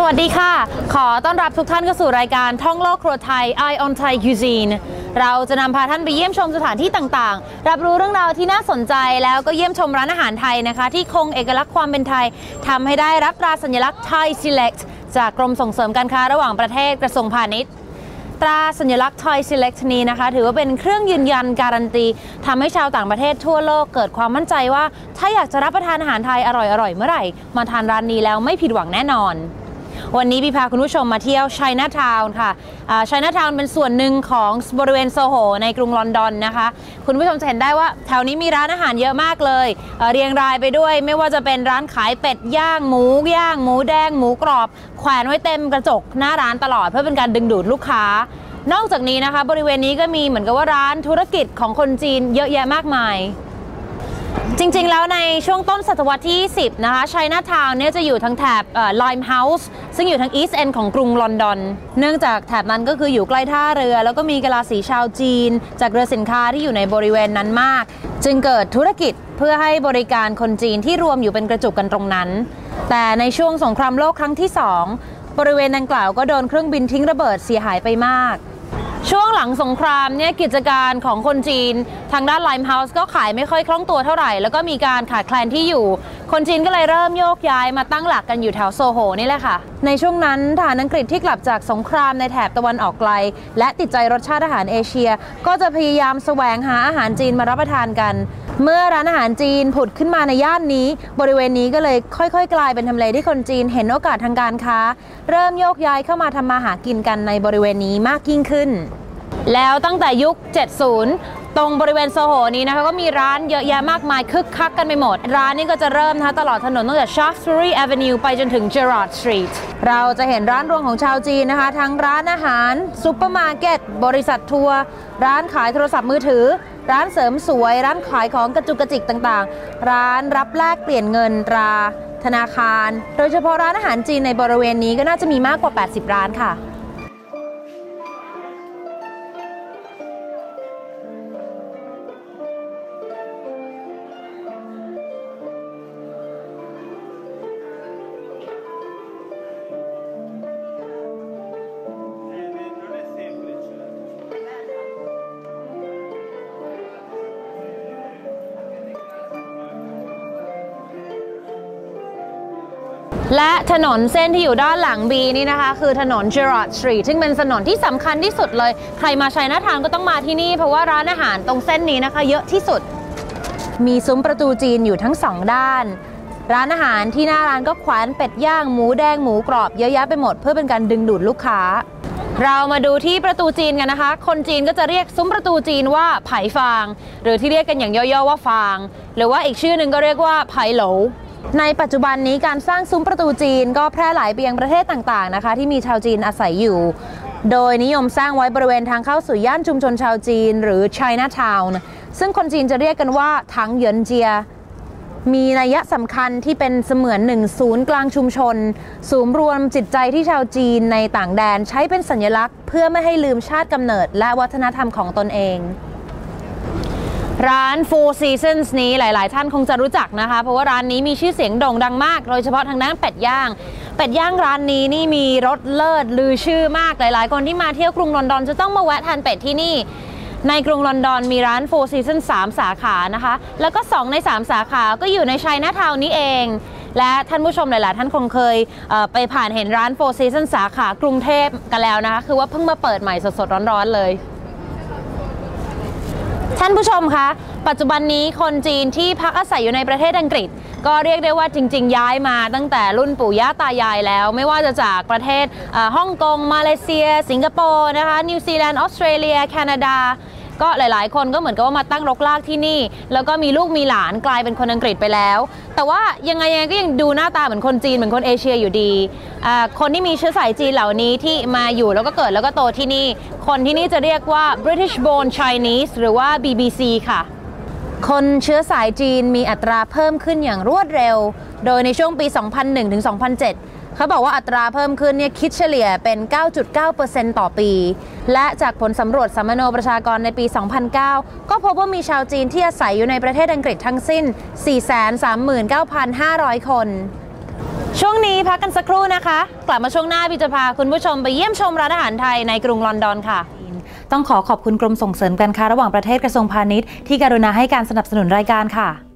สวัสดีค่ะขอต้อนรับทุกท่านเข้าสู่รายการท่องโลกครัวไทย Eye on Thai Cuisine เราจะนำพาท่านไปเยี่ยมชมสถานที่ต่างๆรับรู้เรื่องราวที่น่าสนใจแล้วก็เยี่ยมชมร้านอาหารไทยนะคะที่คงเอกลักษณ์ความเป็นไทยทำให้ได้รับตราสัญลักษณ์ Thai Select จากกรมส่งเสริมการค้าระหว่างประเทศกระทรวงพาณิชย์ตราสัญลักษณ์ Thai Select นี้นะคะถือว่าเป็นเครื่องยืนยันการันตีทำให้ชาวต่างประเทศทั่วโลกเกิดความมั่นใจว่าถ้าอยากจะรับประทานอาหารไทยอร่อยๆเมื่อไหร่มาทานร้านนี้แล้วไม่ผิดหวังแน่นอนวันนี้พี่พาคุณผู้ชมมาเที่ยว Chinatown ค่ะ Chinatown เป็นส่วนหนึ่งของบริเวณโซโหในกรุงลอนดอนนะคะคุณผู้ชมจะเห็นได้ว่าแถวนี้มีร้านอาหารเยอะมากเลยเรียงรายไปด้วยไม่ว่าจะเป็นร้านขายเป็ดย่างหมูแดงหมูกรอบแขวนไว้เต็มกระจกหน้าร้านตลอดเพื่อเป็นการดึงดูดลูกค้านอกจากนี้นะคะบริเวณนี้ก็มีเหมือนกับว่าร้านธุรกิจของคนจีนเยอะแยะมากมายจริงๆแล้วในช่วงต้นศตวรรษที่10นะคะ Chinatown เนี่ยจะอยู่ทางแถบLimehouse ซึ่งอยู่ทาง East End ของกรุงลอนดอนเนื่องจากแถบนั้นก็คืออยู่ใกล้ท่าเรือแล้วก็มีกะลาสีชาวจีนจากเรือสินค้าที่อยู่ในบริเวณนั้นมากจึงเกิดธุรกิจเพื่อให้บริการคนจีนที่รวมอยู่เป็นกระจุกกันตรงนั้นแต่ในช่วงสงครามโลกครั้งที่2บริเวณดังกล่าวก็โดนเครื่องบินทิ้งระเบิดเสียหายไปมากช่วงหลังสงครามเนี่ยกิจการของคนจีนทางด้าน Limehouse ก็ขายไม่ค่อยคล่องตัวเท่าไหร่แล้วก็มีการขาดแคลนที่อยู่คนจีนก็เลยเริ่มโยกย้ายมาตั้งหลักกันอยู่แถวโซโหนี่แหละค่ะในช่วงนั้นทหารอังกฤษที่กลับจากสงครามในแถบตะวันออกไกลและติดใจรสชาติอาหารเอเชียก็จะพยายามแสวงหาอาหารจีนมารับประทานกันเมื่อร้านอาหารจีนผุดขึ้นมาในย่านนี้บริเวณนี้ก็เลยค่อยๆกลายเป็นทำเลที่คนจีนเห็นโอกาสทางการค้าเริ่มโยกย้ายเข้ามาทำมาหากินกันในบริเวณนี้มากยิ่งขึ้นแล้วตั้งแต่ยุค 70 ตรงบริเวณโซโหนี้นะคะก็มีร้านเยอะแยะมากมายคึกคักกันไปหมดร้านนี้ก็จะเริ่มนะคะตลอดถนนตั้งแต่ Shaftesbury Avenue ไปจนถึง Gerrard Street เราจะเห็นร้านรวงของชาวจีนนะคะทั้งร้านอาหารซุปเปอร์มาร์เก็ตบริษัททัวร์ร้านขายโทรศัพท์มือถือร้านเสริมสวยร้านขายของกระจุกกระจิกต่างๆร้านรับแลกเปลี่ยนเงินตราธนาคารโดยเฉพาะร้านอาหารจีนในบริเวณนี้ก็น่าจะมีมากกว่า80ร้านค่ะและถนนเส้นที่อยู่ด้านหลังบีนี่นะคะคือถนน Gerrard Street ซึ่งเป็นถนนที่สำคัญที่สุดเลยใครมาChinatownก็ต้องมาที่นี่เพราะว่าร้านอาหารตรงเส้นนี้นะคะเยอะที่สุดมีซุ้มประตูจีนอยู่ทั้ง2ด้านร้านอาหารที่หน้าร้านก็แขวนเป็ดย่างหมูแดงหมูกรอบเยอะแยะไปหมดเพื่อเป็นการดึงดูดลูกค้าเรามาดูที่ประตูจีนกันนะคะคนจีนก็จะเรียกซุ้มประตูจีนว่าไผ่ฟางหรือที่เรียกกันอย่างย่อๆว่าฟางหรือว่าอีกชื่อหนึ่งก็เรียกว่าไผ่โหลในปัจจุบันนี้การสร้างซุ้มประตูจีนก็แพร่หลายไปยังประเทศต่างๆนะคะที่มีชาวจีนอาศัยอยู่โดยนิยมสร้างไว้บริเวณทางเข้าสู่ย่านชุมชนชาวจีนหรือ Chinatown ซึ่งคนจีนจะเรียกกันว่าถังเหยินเจียมีนัยสำคัญที่เป็นเสมือนหนึ่งศูนย์กลางชุมชนศูนย์รวมจิตใจที่ชาวจีนในต่างแดนใช้เป็นสัญลักษณ์เพื่อไม่ให้ลืมชาติกำเนิดและวัฒนธรรมของตนเองร้าน Four Seasons นี้หลายๆท่านคงจะรู้จักนะคะเพราะว่าร้านนี้มีชื่อเสียงโด่งดังมากโดยเฉพาะทางด้านเป็ดย่างร้านนี้นี่มีรสเลิศลือชื่อมากหลายๆคนที่มาเที่ยวกรุงลอนดอนจะต้องมาแวะทานเป็ดที่นี่ในกรุงลอนดอนมีร้าน Four Seasons 3 สาขานะคะแล้วก็2ใน3 สาขาก็อยู่ใน Chinatown นี้เองและท่านผู้ชมหลายๆท่านคงเคยไปผ่านเห็นร้าน Four Seasons สาขากรุงเทพกันแล้วนะคะคือว่าเพิ่งมาเปิดใหม่สดๆร้อนๆเลยท่านผู้ชมคะปัจจุบันนี้คนจีนที่พักอาศัยอยู่ในประเทศอังกฤษก็เรียกได้ว่าจริงๆย้ายมาตั้งแต่รุ่นปู่ย่าตายายแล้วไม่ว่าจะจากประเทศฮ่องกงมาเลเซียสิงคโปร์นะคะนิวซีแลนด์ออสเตรเลียแคนาดาก็หลายๆคนก็เหมือนกับว่ามาตั้งรกรากที่นี่แล้วก็มีลูกมีหลานกลายเป็นคนอังกฤษไปแล้วแต่ว่ายังไงก็ยังดูหน้าตาเหมือนคนจีนเหมือนคนเอเชียอยู่ดีคนที่มีเชื้อสายจีนเหล่านี้ที่มาอยู่แล้วก็เกิดแล้วก็โตที่นี่คนที่นี่จะเรียกว่า British Born Chinese หรือว่า BBC ค่ะคนเชื้อสายจีนมีอัตราเพิ่มขึ้นอย่างรวดเร็วโดยในช่วงปี 2001 ถึง 2007 เขาบอกว่าอัตราเพิ่มขึ้นเนี่ยคิดเฉลี่ยเป็น 9.9% ต่อปีและจากผลสำรวจสัมมโนประชากรในปี 2009 ก็พบว่ามีชาวจีนที่อาศัยอยู่ในประเทศอังกฤษทั้งสิ้น 439,500 คนช่วงนี้พักกันสักครู่นะคะ กลับมาช่วงหน้าพี่จะพาคุณผู้ชมไปเยี่ยมชมร้านอาหารไทยในกรุงลอนดอนค่ะต้องขอขอบคุณกรมส่งเสริมการค้าระหว่างประเทศกระทรวงพาณิชย์ที่กรุณาให้การสนับสนุนรายการค่ะ